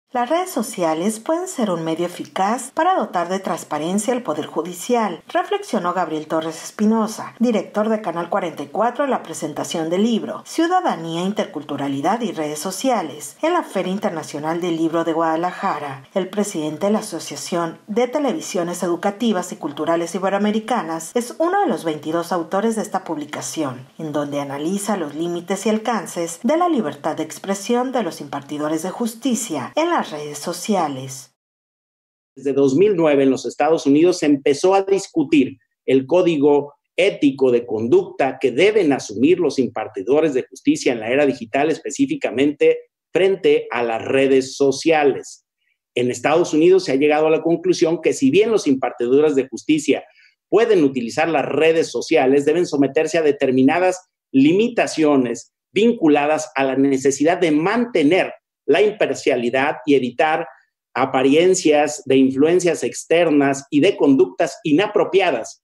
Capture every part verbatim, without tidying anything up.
Las redes sociales pueden ser un medio eficaz para dotar de transparencia al Poder Judicial, reflexionó Gabriel Torres Espinosa, director de Canal cuarenta y cuatro, en la presentación del libro Ciudadanía, Interculturalidad y Redes Sociales en la Feria Internacional del Libro de Guadalajara. El presidente de la Asociación de Televisiones Educativas y Culturales Iberoamericanas es uno de los veintidós autores de esta publicación, en donde analiza los límites y alcances de la libertad de expresión de los impartidores de justicia en la las redes sociales. Desde dos mil nueve en los Estados Unidos se empezó a discutir el código ético de conducta que deben asumir los impartidores de justicia en la era digital, específicamente frente a las redes sociales. En Estados Unidos se ha llegado a la conclusión que si bien los impartidores de justicia pueden utilizar las redes sociales, deben someterse a determinadas limitaciones vinculadas a la necesidad de mantener la imparcialidad y evitar apariencias de influencias externas y de conductas inapropiadas.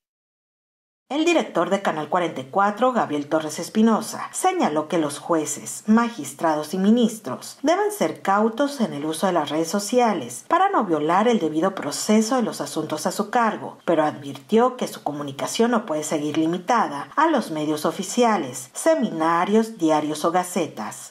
El director de Canal cuarenta y cuatro, Gabriel Torres Espinosa, señaló que los jueces, magistrados y ministros deben ser cautos en el uso de las redes sociales para no violar el debido proceso de los asuntos a su cargo, pero advirtió que su comunicación no puede seguir limitada a los medios oficiales, seminarios, diarios o gacetas.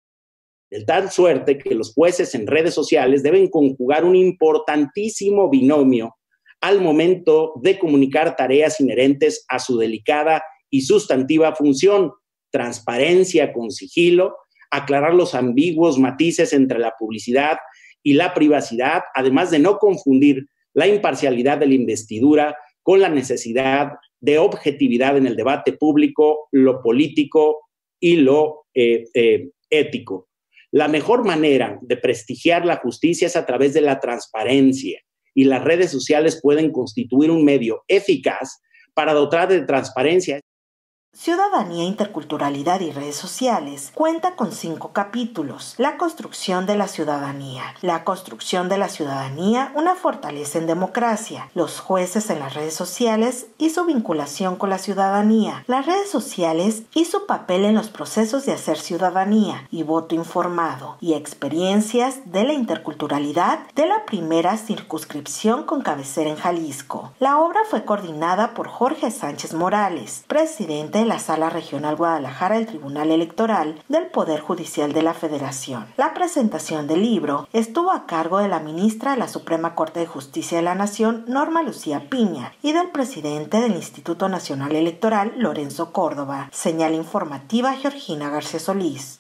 De tal suerte que los jueces en redes sociales deben conjugar un importantísimo binomio al momento de comunicar tareas inherentes a su delicada y sustantiva función: transparencia con sigilo, aclarar los ambiguos matices entre la publicidad y la privacidad, además de no confundir la imparcialidad de la investidura con la necesidad de objetividad en el debate público, lo político y lo eh, eh, ético. La mejor manera de prestigiar la justicia es a través de la transparencia, y las redes sociales pueden constituir un medio eficaz para dotar de transparencia. Ciudadanía, Interculturalidad y Redes Sociales cuenta con cinco capítulos. La construcción de la ciudadanía. La construcción de la ciudadanía, una fortaleza en democracia. Los jueces en las redes sociales y su vinculación con la ciudadanía. Las redes sociales y su papel en los procesos de hacer ciudadanía y voto informado. Y experiencias de la interculturalidad de la primera circunscripción con cabecera en Jalisco. La obra fue coordinada por Jorge Sánchez Morales, presidente de la Sala Regional Guadalajara del Tribunal Electoral del Poder Judicial de la Federación. La presentación del libro estuvo a cargo de la ministra de la Suprema Corte de Justicia de la Nación, Norma Lucía Piña, y del presidente del Instituto Nacional Electoral, Lorenzo Córdoba. Señal informativa, Georgina García Solís.